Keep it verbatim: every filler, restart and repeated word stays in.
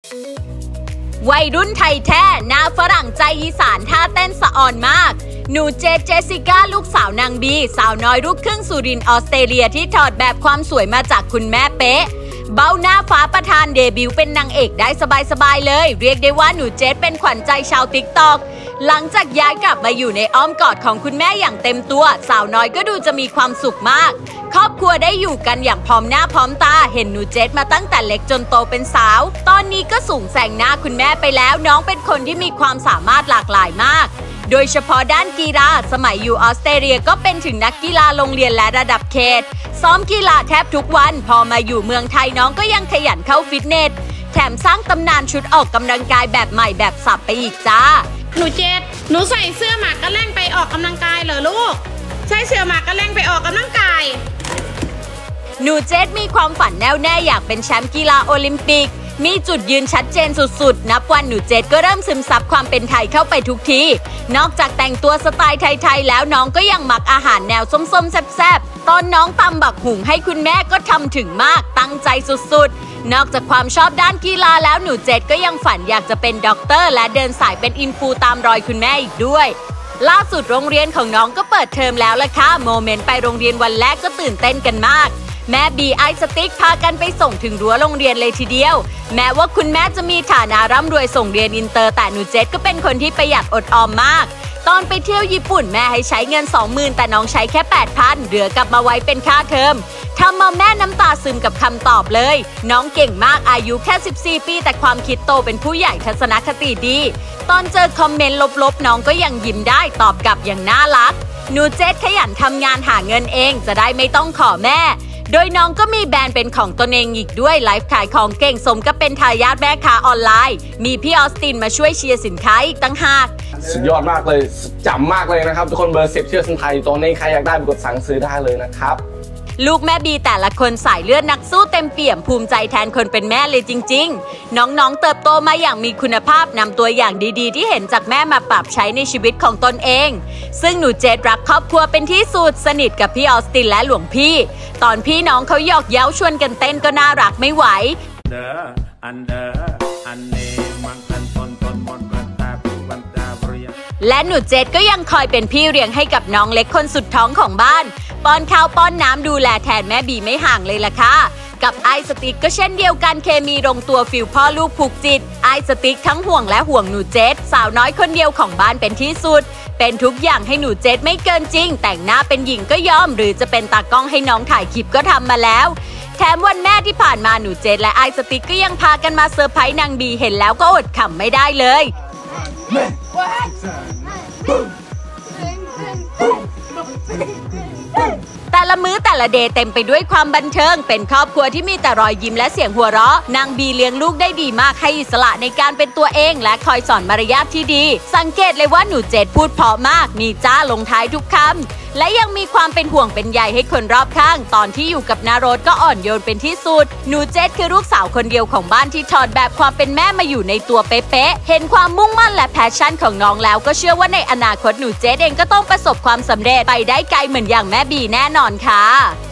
วัยรุ่นไทยแท้หน้าฝรั่งใจอีสานท่าเต้นสะอ่อนมากหนูเจเจสิก้าลูกสาวนางบีสาวน้อยลูกครึ่งสุรินทร์ออสเตรเลียที่ถอดแบบความสวยมาจากคุณแม่เป๊ะเบ้าหน้าฟ้าประธานเดบิวต์เป็นนางเอกได้สบายๆเลยเรียกได้ว่าหนูเจเป็นขวัญใจชาวติ๊กต็อกหลังจากย้ายกลับมาอยู่ในอ้อมกอดของคุณแม่อย่างเต็มตัวสาวน้อยก็ดูจะมีความสุขมากครอบครัวได้อยู่กันอย่างพร้อมหน้าพร้อมตาเห็นหนูเจมาตั้งแต่เล็กจนโตเป็นสาวตอนนี้ก็สูงแซงหน้าคุณแม่ไปแล้วน้องเป็นคนที่มีความสามารถหลากหลายมากโดยเฉพาะด้านกีฬาสมัยอยู่ออสเตรเลียก็เป็นถึงนักกีฬาโรงเรียนและระดับเขตซ้อมกีฬาแทบทุกวันพอมาอยู่เมืองไทยน้องก็ยังขยันเข้าฟิตเนสแถมสร้างตำนานชุดออกกำลังกายแบบใหม่แบบสับไปอีกจ้าหนูเจดหนูใส่เสื้อหมากกระแล่งไปออกกำลังกายเหรอลูกใส่เสื้อหมากกระแล่งไปออกกำลังกายหนูเจดมีความฝันแน่วแน่อยากเป็นแชมป์กีฬาโอลิมปิกมีจุดยืนชัดเจนสุดๆนับวันหนูเจดก็เริ่มซึมซับความเป็นไทยเข้าไปทุกทีนอกจากแต่งตัวสไตล์ไทยๆแล้วน้องก็ยังมักอาหารแนวส้มๆแซ่บๆตอนน้องตำบักหุงให้คุณแม่ก็ทำถึงมากตั้งใจสุดๆนอกจากความชอบด้านกีฬาแล้วหนูเจดก็ยังฝันอยากจะเป็นด็อกเตอร์และเดินสายเป็นอินฟูตามรอยคุณแม่อีกด้วยล่าสุดโรงเรียนของน้องก็เปิดเทอมแล้วล่ะค่ะโมเมนต์ไปโรงเรียนวันแรกก็ตื่นเต้นกันมากแม่บีไอสติ๊กพากันไปส่งถึงรั้วโรงเรียนเลยทีเดียวแม้ว่าคุณแม่จะมีฐานะร่ำรวยส่งเรียนอินเตอร์แต่หนูเจดก็เป็นคนที่ประหยัดอดออมมากตอนไปเที่ยวญี่ปุ่นแม่ให้ใช้เงิน สองหมื่น แต่น้องใช้แค่ แปดพัน เหลือกลับมาไว้เป็นค่าเทอมทำเอาแม่น้ำตาซึมกับคำตอบเลยน้องเก่งมากอายุแค่สิบสี่ปีแต่ความคิดโตเป็นผู้ใหญ่ทัศนคติดีตอนเจอคอมเมนต์ลบๆน้องก็ยังยิ้มได้ตอบกลับอย่างน่ารักหนูเจดขยันทำงานหาเงินเองจะได้ไม่ต้องขอแม่โดยน้องก็มีแบรนด์เป็นของตนเองอีกด้วยไลฟ์ขายของเก่งสมกับเป็นทายาทแม่ค้าออนไลน์มีพี่ออสตินมาช่วยเชียร์สินค้าอีกตั้งหากสุดยอดมากเลยจำมากเลยนะครับทุกคนเบอร์สิบเชื่อสันไทยตัวนี้ใครอยากได้ไปกดสั่งซื้อได้เลยนะครับลูกแม่บีแต่ละคนสายเลือดนักสู้เต็มเปี่ยมภูมิใจแทนคนเป็นแม่เลยจริงๆน้องๆเติบโตมาอย่างมีคุณภาพนำตัวอย่างดีๆที่เห็นจากแม่มาปรับใช้ในชีวิตของตนเองซึ่งหนูเจดรักครอบครัวเป็นที่สุดสนิทกับพี่ออสตินและหลวงพี่ตอนพี่น้องเขาหยอกเย้าชวนกันเต้นก็น่ารักไม่ไหวและหนูเจดก็ยังคอยเป็นพี่เลี้ยงให้กับน้องเล็กคนสุดท้องของบ้านป้อนข้าวป้อนน้ำดูแลแทนแม่บีไม่ห่างเลยล่ะค่ะกับไอสติ๊กก็เช่นเดียวกันเคมีลงตัวฟิลพ่อลูกผูกจิตไอสติ๊กทั้งห่วงและห่วงหนูเจดสาวน้อยคนเดียวของบ้านเป็นที่สุดเป็นทุกอย่างให้หนูเจดไม่เกินจริงแต่งหน้าเป็นหญิงก็ยอมหรือจะเป็นตากล้องให้น้องถ่ายคลิปก็ทำมาแล้วแถมวันแม่ที่ผ่านมาหนูเจดและไอสติ๊กก็ยังพากันมาเซอร์ไพรส์นางบีเห็นแล้วก็อดขำไม่ได้เลยแต่ละมื้อแต่ละเดย์เต็มไปด้วยความบันเทิงเป็นครอบครัวที่มีแต่รอยยิ้มและเสียงหัวเราะนางบีเลี้ยงลูกได้ดีมากให้อิสระในการเป็นตัวเองและคอยสอนมารยาทที่ดีสังเกตเลยว่าหนูเจดพูดเพราะมากมีจ้าลงท้ายทุกคำและยังมีความเป็นห่วงเป็นใยให้คนรอบข้างตอนที่อยู่กับนารดก็อ่อนโยนเป็นที่สุดหนูเจดคือลูกสาวคนเดียวของบ้านที่ถอดแบบความเป็นแม่มาอยู่ในตัวเป๊ะๆเห็นความมุ่งมั่นและแพชชั่นของน้องแล้วก็เชื่อว่าในอนาคตหนูเจดเองก็ต้องประสบความสำเร็จไปได้ไกลเหมือนอย่างแม่บีแน่นอนค่ะ